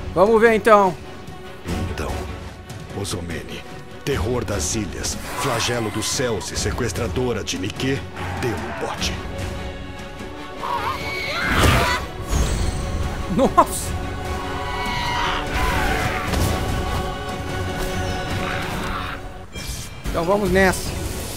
Vamos ver então. Então, Osomene, terror das ilhas, flagelo dos céus e sequestradora de Nike, deu um bote. Nossa! Então vamos nessa.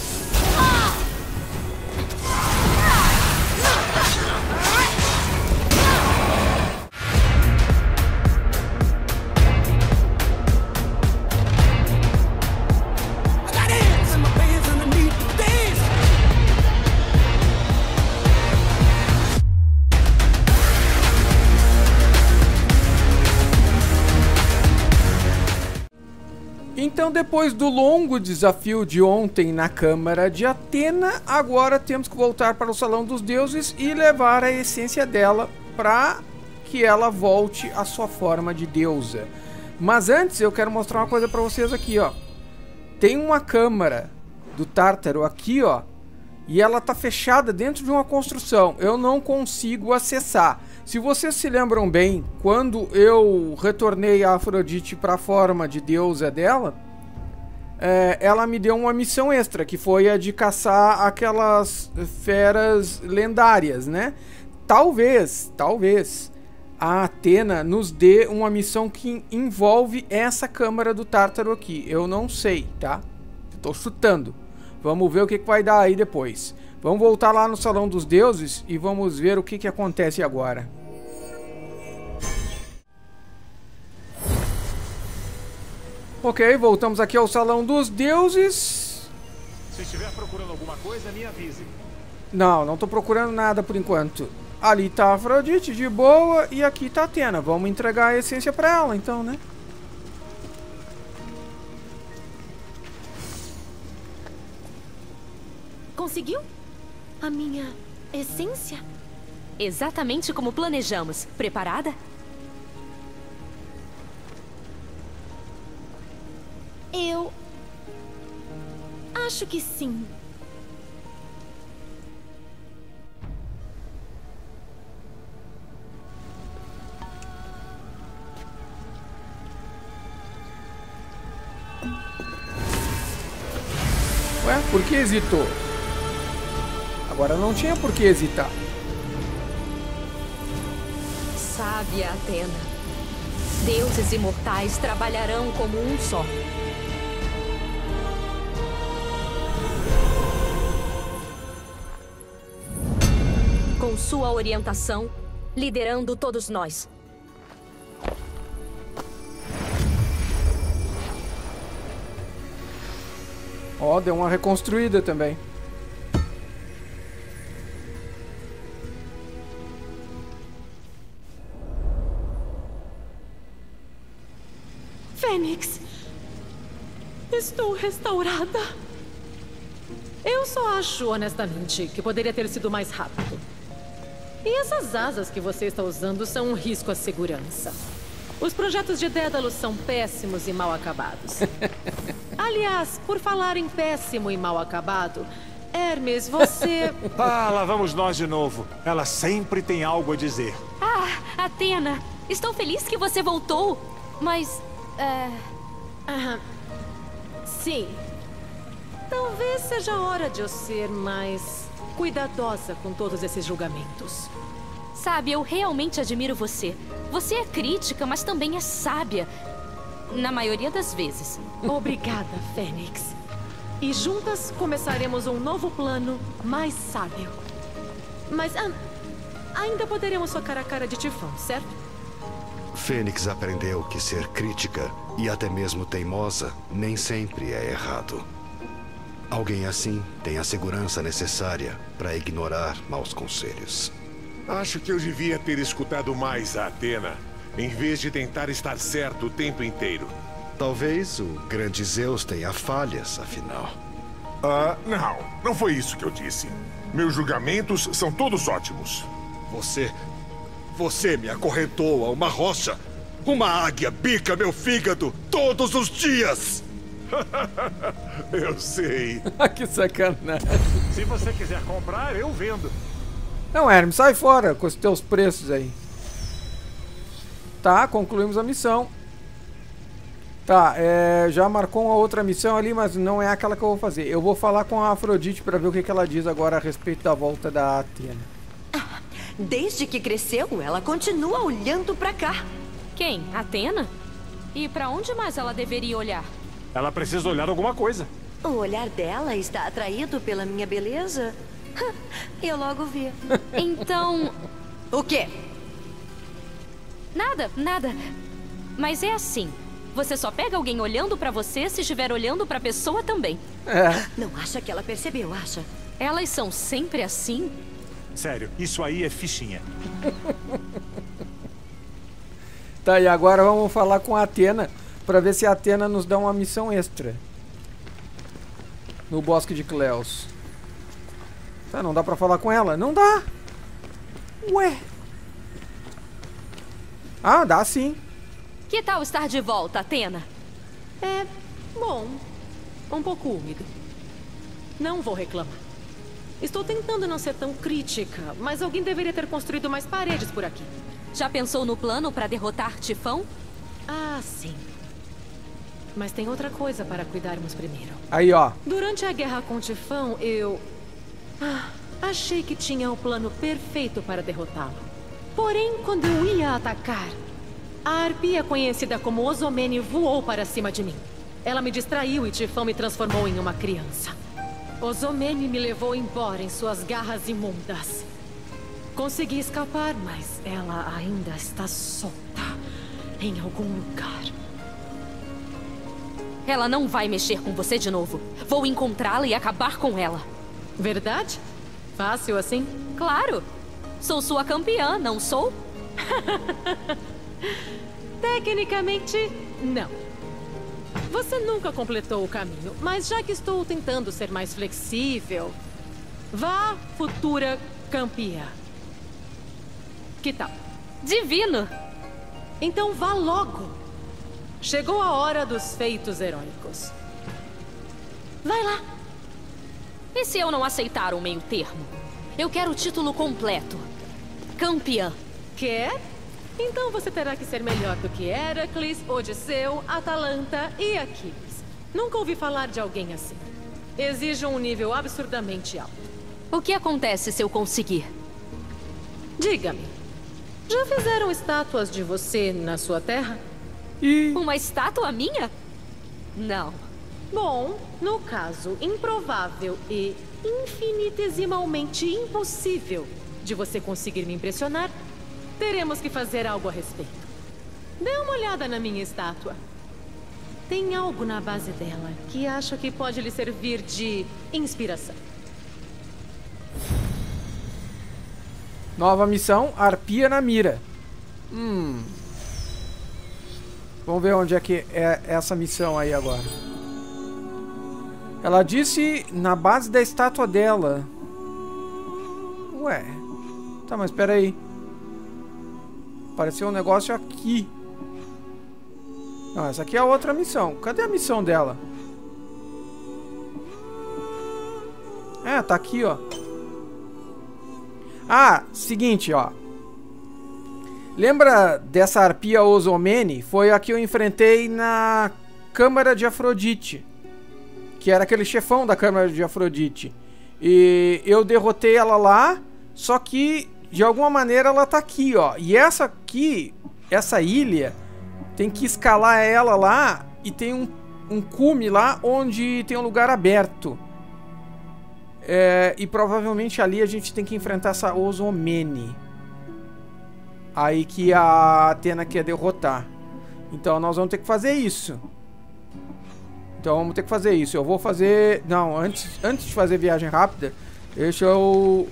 Então, depois do longo desafio de ontem na Câmara de Atena, agora temos que voltar para o Salão dos Deuses e levar a essência dela para que ela volte à sua forma de deusa. Mas antes eu quero mostrar uma coisa para vocês aqui, ó. Tem uma câmara do Tártaro aqui, ó, e ela tá fechada dentro de uma construção. Eu não consigo acessar. Se vocês se lembram bem, quando eu retornei a Afrodite para a forma de deusa dela, ela me deu uma missão extra, que foi a de caçar aquelas feras lendárias, né? Talvez a Atena nos dê uma missão que envolve essa câmara do Tártaro aqui. Eu não sei, tá? Tô chutando. Vamos ver o que vai dar aí depois. Vamos voltar lá no Salão dos Deuses e vamos ver o que acontece agora. Ok, voltamos aqui ao Salão dos Deuses. Se estiver procurando alguma coisa, me avise. Não tô procurando nada por enquanto. Ali tá a Afrodite de boa e aqui tá a Atena. Vamos entregar a essência pra ela então, né? Conseguiu? A minha essência? Exatamente como planejamos. Preparada? Eu acho que sim. Ué, por que hesitou? Agora não tinha por que hesitar. Sábia Atena. Deuses imortais trabalharão como um só. Com sua orientação, liderando todos nós. Ó, deu uma reconstruída também. Fênix, estou restaurada. Eu só acho, honestamente, que poderia ter sido mais rápido. E essas asas que você está usando são um risco à segurança. Os projetos de Dédalo são péssimos e mal acabados. Aliás, por falar em péssimo e mal acabado, Hermes, você... Ah, lá vamos nós de novo. Ela sempre tem algo a dizer. Ah, Atena, estou feliz que você voltou. Mas, sim. Talvez seja a hora de eu ser mais cuidadosa com todos esses julgamentos. Sabe, eu realmente admiro você. Você é crítica, mas também é sábia. Na maioria das vezes. Obrigada, Fênix. E juntas começaremos um novo plano mais sábio. Mas ainda poderemos socar a cara de Tifão, certo? Fênix aprendeu que ser crítica e até mesmo teimosa nem sempre é errado. Alguém assim tem a segurança necessária para ignorar maus conselhos. Acho que eu devia ter escutado mais a Atena, em vez de tentar estar certo o tempo inteiro. Talvez o grande Zeus tenha falhas, afinal. Não foi isso que eu disse. Meus julgamentos são todos ótimos. Você me acorrentou a uma rocha. Uma águia bica meu fígado todos os dias. Eu sei. Que sacanagem. Se você quiser comprar, eu vendo. Não, Hermes, sai fora com os teus preços aí. Tá, concluímos a missão. Tá, já marcou uma outra missão ali, mas não é aquela que eu vou fazer. Eu vou falar com a Afrodite pra ver o que ela diz agora a respeito da volta da Atena. Desde que cresceu, ela continua olhando pra cá. Quem? Atena? E pra onde mais ela deveria olhar? Ela precisa olhar alguma coisa. O olhar dela está atraído pela minha beleza? Eu logo vi. Então... O quê? Nada, nada. Mas é assim. Você só pega alguém olhando pra você se estiver olhando pra pessoa também. Não acha que ela percebeu, acha? Elas são sempre assim? Sério, isso aí é fichinha. Tá, e agora vamos falar com a Atena pra ver se a Atena nos dá uma missão extra. No Bosque de Cleos. Tá, não dá pra falar com ela? Não dá! Ué! Ah, dá sim. Que tal estar de volta, Atena? Bom, um pouco úmido. Não vou reclamar. Estou tentando não ser tão crítica, mas alguém deveria ter construído mais paredes por aqui. Já pensou no plano para derrotar Tifão? Ah, sim. Mas tem outra coisa para cuidarmos primeiro. Aí, ó. Durante a guerra com Tifão, eu... achei que tinha o plano perfeito para derrotá-lo. Porém, quando eu ia atacar, a arpia conhecida como Osomene voou para cima de mim. Ela me distraiu e Tifão me transformou em uma criança. Osomene me levou embora em suas garras imundas. Consegui escapar, mas ela ainda está solta em algum lugar. Ela não vai mexer com você de novo. Vou encontrá-la e acabar com ela. Verdade? Fácil assim? Claro! Sou sua campeã, não sou? Tecnicamente, não. Você nunca completou o caminho, mas já que estou tentando ser mais flexível, vá, futura campeã. Que tal? Divino! Então vá logo. Chegou a hora dos feitos heróicos. Vai lá. E se eu não aceitar um meio termo? Eu quero o título completo. Campeã. Quer? Então você terá que ser melhor do que Heracles, Odisseu, Atalanta e Aquiles. Nunca ouvi falar de alguém assim. Exige um nível absurdamente alto. O que acontece se eu conseguir? Diga-me, já fizeram estátuas de você na sua terra? Uma estátua minha? Não. Bom, no caso improvável e infinitesimalmente impossível de você conseguir me impressionar, teremos que fazer algo a respeito. Dê uma olhada na minha estátua. Tem algo na base dela que acho que pode lhe servir de inspiração. Nova missão, arpia na mira. Vamos ver onde é que é essa missão aí agora. Ela disse na base da estátua dela. Ué. Tá, mas espera aí. Apareceu um negócio aqui. Não, essa aqui é a outra missão. Cadê a missão dela? Tá aqui, ó. Ah, seguinte, ó. Lembra dessa arpia Osomene? Foi a que eu enfrentei na Câmara de Afrodite. Que era aquele chefão da Câmara de Afrodite. E eu derrotei ela lá, só que de alguma maneira ela tá aqui, ó. E essa aqui, essa ilha, tem que escalar ela lá e tem um cume lá onde tem um lugar aberto. E provavelmente ali a gente tem que enfrentar essa Osomene. Aí que a Atena quer derrotar. Então nós vamos ter que fazer isso. Eu vou fazer... Não, antes de fazer viagem rápida, deixa eu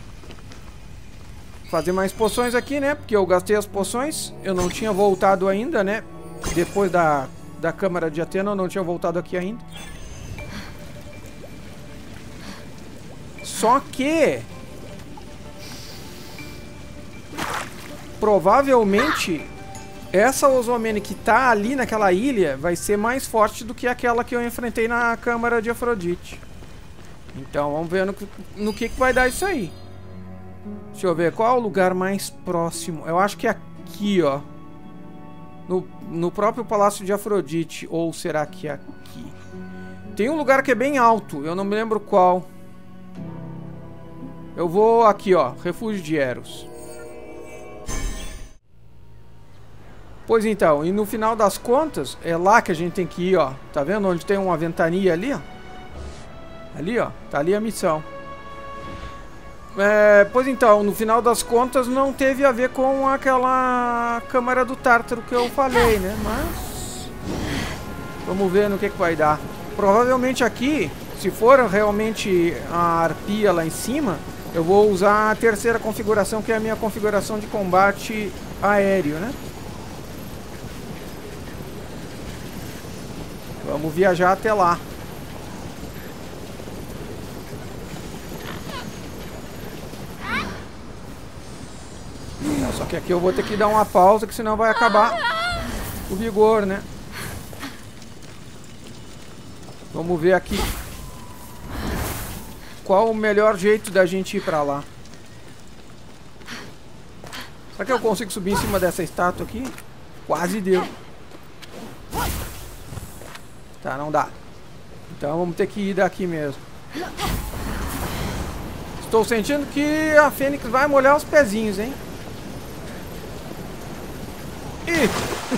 fazer mais poções aqui, né? Porque eu gastei as poções. Eu não tinha voltado ainda, né? Depois da Câmara de Atena, eu não tinha voltado aqui ainda. Só que... provavelmente essa Osomene que tá ali naquela ilha vai ser mais forte do que aquela que eu enfrentei na Câmara de Afrodite. Então vamos ver no que vai dar isso aí. Deixa eu ver, qual é o lugar mais próximo? Eu acho que é aqui, ó. no próprio Palácio de Afrodite. Ou será que é aqui? Tem um lugar que é bem alto. Eu não me lembro qual. Eu vou aqui, ó. Refúgio de Eros. Pois então, e no final das contas, é lá que a gente tem que ir, ó. Tá vendo onde tem uma ventania ali, ó? Ali, ó. Tá ali a missão. Pois então, no final das contas, não teve a ver com aquela Câmara do Tártaro que eu falei, né? Mas... vamos ver no que vai dar. Provavelmente aqui, se for realmente a arpia lá em cima, eu vou usar a terceira configuração, que é a minha configuração de combate aéreo, né? Vamos viajar até lá. Só que aqui eu vou ter que dar uma pausa, que senão vai acabar o vigor, né? Vamos ver aqui qual o melhor jeito da gente ir pra lá. Será que eu consigo subir em cima dessa estátua aqui? Quase deu. Tá, não dá. Então vamos ter que ir daqui mesmo. Estou sentindo que a Fênix vai molhar os pezinhos, hein? Ih!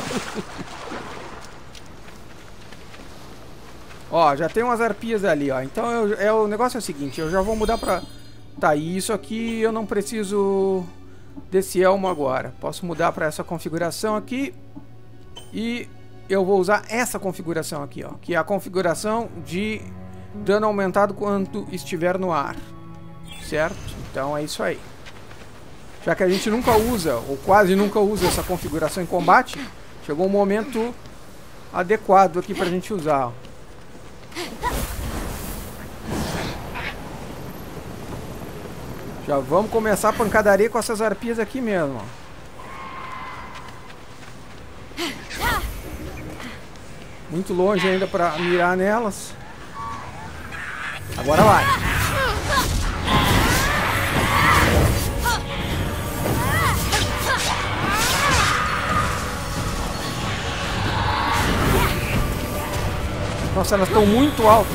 Ó, já tem umas arpias ali, ó. Então o negócio é o seguinte, eu já vou mudar pra... Tá, e isso aqui eu não preciso desse elmo agora. Posso mudar pra essa configuração aqui. E eu vou usar essa configuração aqui, ó. Que é a configuração de dano aumentado quando estiver no ar. Certo? Então é isso aí. Já que a gente nunca usa, ou quase nunca usa essa configuração em combate, chegou um momento adequado aqui pra gente usar, ó. Já vamos começar a pancadaria com essas arpias aqui mesmo, ó. Muito longe ainda pra mirar nelas. Agora vai. Nossa, elas estão muito altas.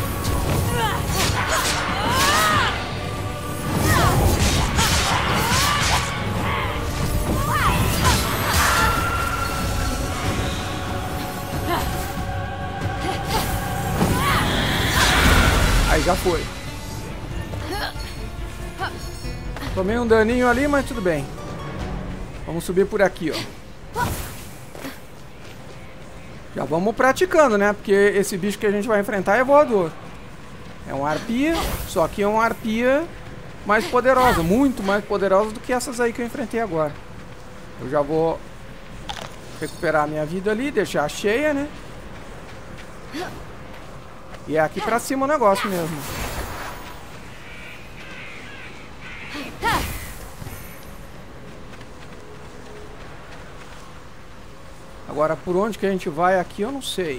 Aí já foi. Tomei um daninho ali, mas tudo bem. Vamos subir por aqui, ó. Já vamos praticando, né? Porque esse bicho que a gente vai enfrentar é voador. É uma arpia, só que é uma arpia mais poderosa. Muito mais poderosa do que essas aí que eu enfrentei agora. Eu já vou recuperar a minha vida ali, deixar cheia, né? E é aqui pra cima o negócio mesmo. Agora, por onde que a gente vai aqui, eu não sei.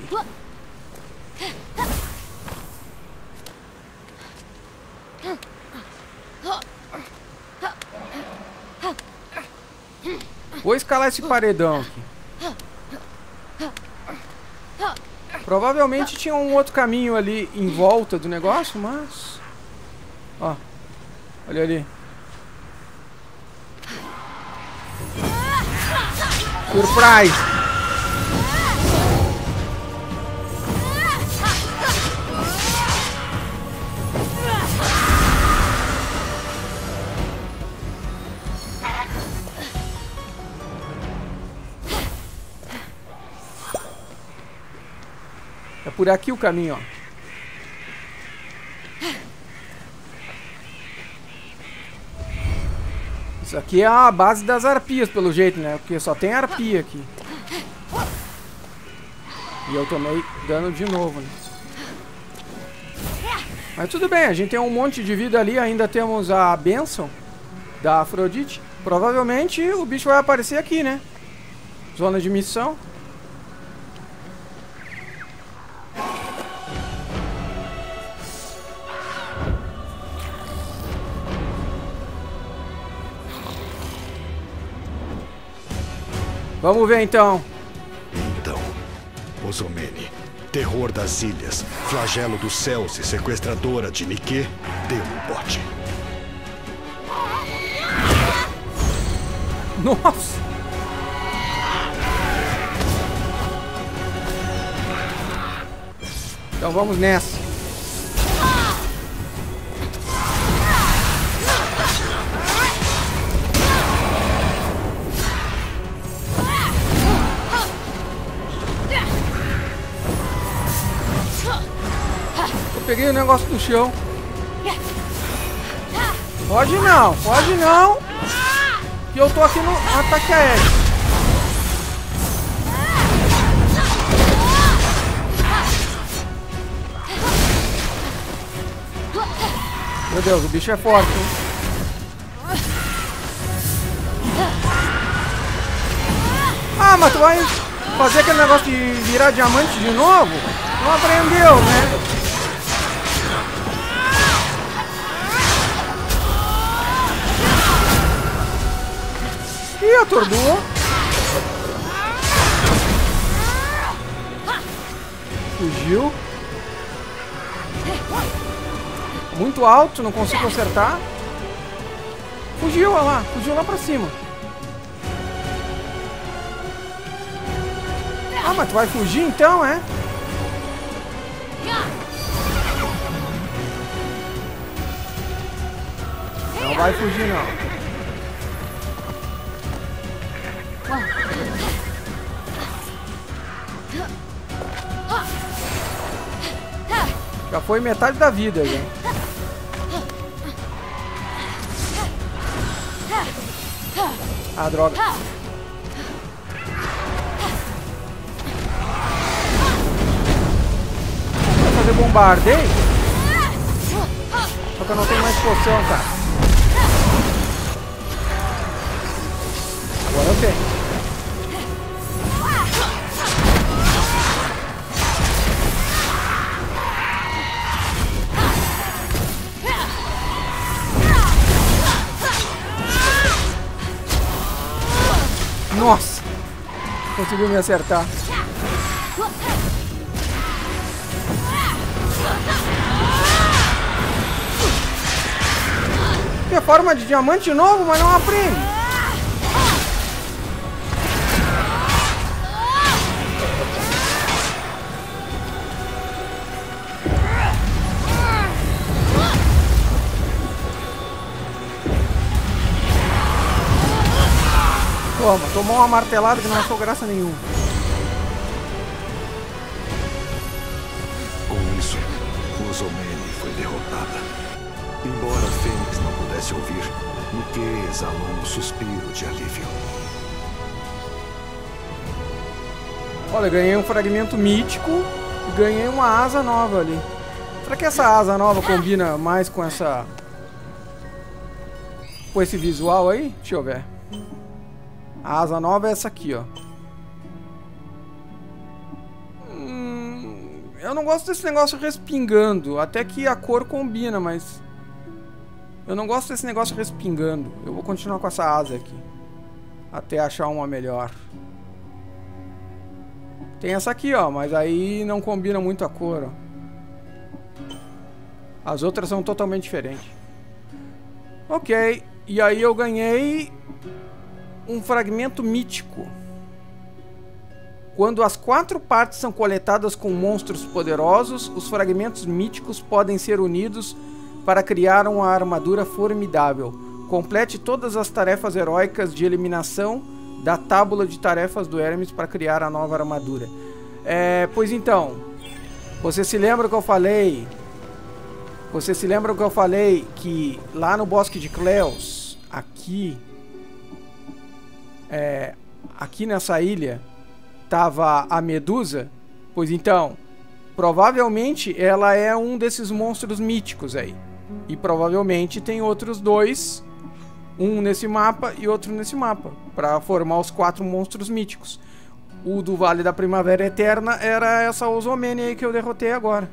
Vou escalar esse paredão aqui. Provavelmente tinha um outro caminho ali em volta do negócio, mas... Ó, olha ali. Surprise! É por aqui o caminho, ó. Isso aqui é a base das arpias, pelo jeito, né? Porque só tem arpia aqui. E eu tomei dano de novo, né? Mas tudo bem, a gente tem um monte de vida ali. Ainda temos a bênção da Afrodite. Provavelmente o bicho vai aparecer aqui, né? Zona de missão. Vamos ver então. Osomene, terror das ilhas, flagelo dos céus e sequestradora de Nike, deu um bote. Nossa! Então vamos nessa. Eu peguei o negócio do chão. Pode não, que eu tô aqui no ataque aéreo. Meu Deus, o bicho é forte, hein? Ah, mas tu vai fazer aquele negócio de virar diamante de novo? Não aprendeu, né? Ih, atordoou. Fugiu. Muito alto, não consigo acertar. Fugiu, olha lá. Fugiu lá pra cima. Ah, mas tu vai fugir então, é? Não vai fugir, não. Já foi metade da vida, já. Ah, droga. Vou fazer bombardeio? Só que eu não tenho mais poção, cara. Agora eu tenho. Nossa! Conseguiu me acertar. Que forma de diamante novo, mas não aprende. Toma, tomou uma martelada que não achou graça nenhuma. Com isso, Osomene foi derrotada. Embora Fênix não pudesse ouvir, Nike exalou um suspiro de alívio. Olha, ganhei um fragmento mítico e ganhei uma asa nova ali. Será que essa asa nova combina mais com essa... com esse visual aí? Deixa eu ver. A asa nova é essa aqui, ó. Eu não gosto desse negócio respingando. Até que a cor combina, mas... eu não gosto desse negócio respingando. Eu vou continuar com essa asa aqui. Até achar uma melhor. Tem essa aqui, ó. Mas aí não combina muito a cor, ó. As outras são totalmente diferentes. Ok. E aí eu ganhei... um fragmento mítico. Quando as 4 partes são coletadas com monstros poderosos, os fragmentos míticos podem ser unidos para criar uma armadura formidável. Complete todas as tarefas heróicas de eliminação da tábula de tarefas do Hermes para criar a nova armadura. Pois então, você se lembra que eu falei? Você se lembra que eu falei que lá no Bosque de Cleos, aqui nessa ilha tava a Medusa? Pois então, provavelmente ela é um desses monstros míticos aí. E provavelmente tem outros 2, um nesse mapa e outro nesse mapa, para formar os 4 monstros míticos. O do Vale da Primavera Eterna era essa Osomene aí que eu derrotei agora.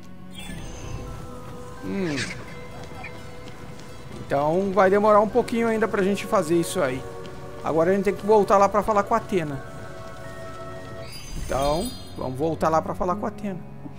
Então vai demorar um pouquinho ainda pra gente fazer isso aí. Agora a gente tem que voltar lá pra falar com a Athena. Então... Vamos voltar lá pra falar com a Athena.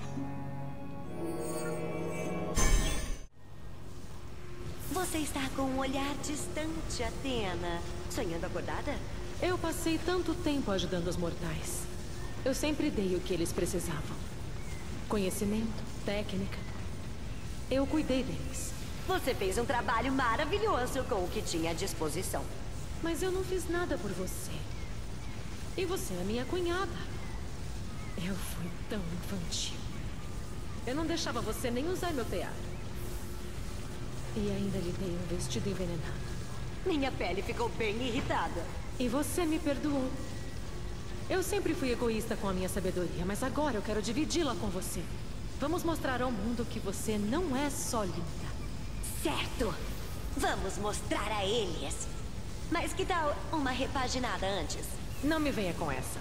Você está com um olhar distante, Athena. Sonhando acordada? Eu passei tanto tempo ajudando os mortais. Eu sempre dei o que eles precisavam. Conhecimento, técnica. Eu cuidei deles. Você fez um trabalho maravilhoso com o que tinha à disposição. Mas eu não fiz nada por você. E você é minha cunhada. Eu fui tão infantil. Eu não deixava você nem usar meu tear. E ainda lhe dei um vestido envenenado. Minha pele ficou bem irritada. E você me perdoou. Eu sempre fui egoísta com a minha sabedoria, mas agora eu quero dividi-la com você. Vamos mostrar ao mundo que você não é só linda. Certo. Vamos mostrar a eles. Mas que tal uma repaginada antes? Não me venha com essa.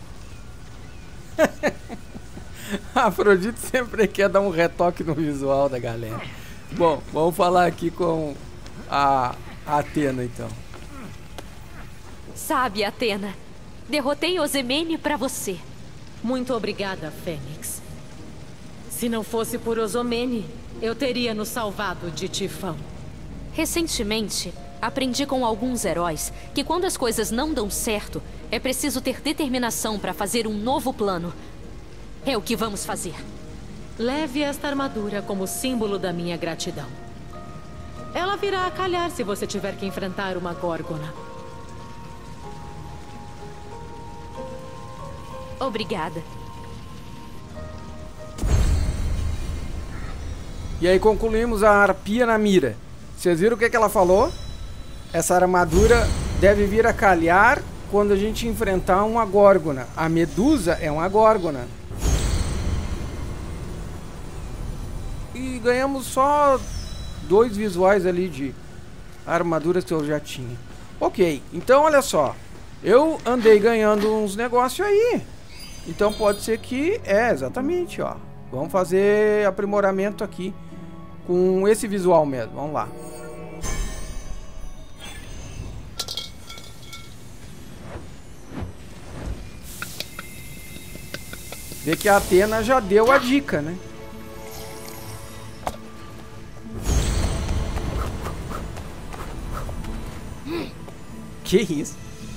A Afrodite sempre quer dar um retoque no visual da galera. Bom, vamos falar aqui com a Athena, então. Sabe, Athena, derrotei Osemene pra você. Muito obrigada, Fênix. Se não fosse por Osemene, eu teria nos salvado de Tifão. Recentemente, aprendi com alguns heróis que quando as coisas não dão certo, é preciso ter determinação para fazer um novo plano. É o que vamos fazer. Leve esta armadura como símbolo da minha gratidão. Ela virá a calhar se você tiver que enfrentar uma górgona. Obrigada. E aí concluímos a Arpia na mira. Vocês viram o que ela falou? Essa armadura deve vir a calhar quando a gente enfrentar uma górgona. A Medusa é uma górgona. E ganhamos só 2 visuais ali de armaduras que eu já tinha. Ok, então olha só. Eu andei ganhando uns negócios aí. Então pode ser que... exatamente, ó. Vamos fazer aprimoramento aqui com esse visual mesmo. Vamos lá. Vê que a Athena já deu a dica, né? Que isso?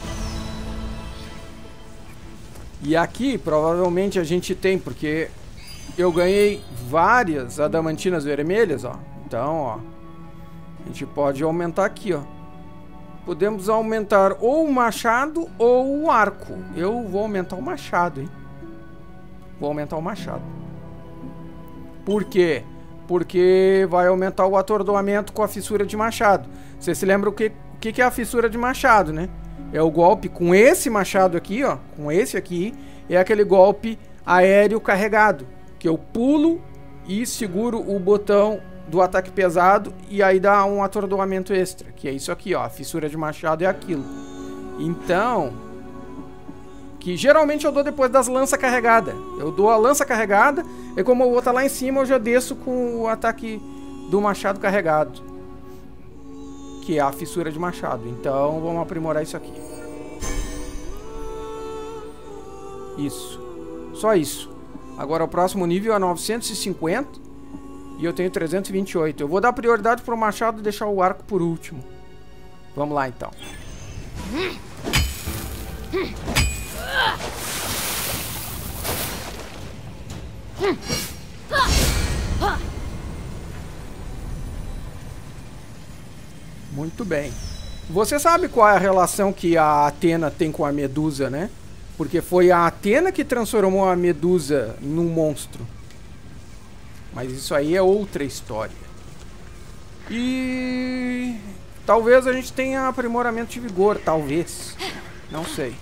E aqui provavelmente a gente tem, porque eu ganhei várias adamantinas vermelhas, ó. Então, ó, a gente pode aumentar aqui, ó. Podemos aumentar ou o machado ou o arco. Eu vou aumentar o machado, hein? Vou aumentar o machado. Por quê? Porque vai aumentar o atordoamento com a fissura de machado. Você se lembra o que é a fissura de machado, né? É o golpe com esse machado aqui, ó. Com esse aqui. É aquele golpe aéreo carregado. Que eu pulo e seguro o botão do ataque pesado. E aí dá um atordoamento extra. Que é isso aqui, ó. A fissura de machado é aquilo. Então... que geralmente eu dou depois das lanças carregadas. Eu dou a lança carregada. E como eu vou estar lá em cima, eu já desço com o ataque do machado carregado. Que é a fissura de machado. Então vamos aprimorar isso aqui. Isso. Só isso. Agora o próximo nível é 950. E eu tenho 328. Eu vou dar prioridade para o machado e deixar o arco por último. Vamos lá então. Muito bem. Você sabe qual é a relação que a Athena tem com a Medusa, né? Porque foi a Athena que transformou a Medusa num monstro. Mas isso aí é outra história. E... talvez a gente tenha aprimoramento de vigor, talvez. Não sei.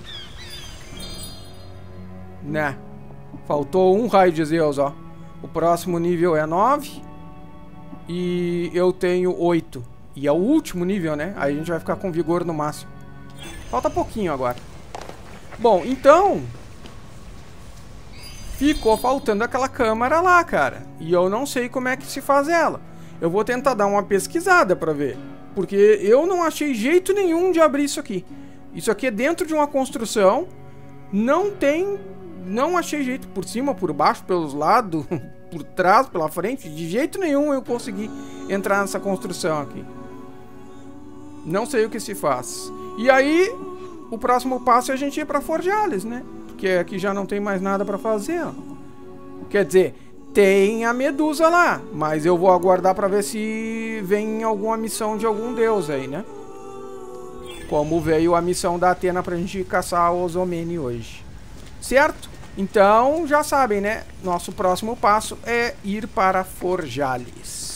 Né? Faltou um raio de Zeus, ó. O próximo nível é 9. E eu tenho 8. E é o último nível, né? Aí a gente vai ficar com vigor no máximo. Falta pouquinho agora. Bom, então... ficou faltando aquela câmara lá, cara. E eu não sei como é que se faz ela. Eu vou tentar dar uma pesquisada pra ver. Porque eu não achei jeito nenhum de abrir isso aqui. Isso aqui é dentro de uma construção. Não tem não achei jeito por cima, por baixo, pelos lados, por trás, pela frente. De jeito nenhum eu consegui entrar nessa construção aqui. Não sei o que se faz. E aí, o próximo passo é a gente ir pra Forjales, né? Porque aqui já não tem mais nada pra fazer, ó. Quer dizer, tem a Medusa lá, mas eu vou aguardar pra ver se vem alguma missão de algum deus aí, né? Como veio a missão da Atena pra gente caçar o Osomene hoje. Certo? Então, já sabem, né? Nosso próximo passo é ir para Forjales.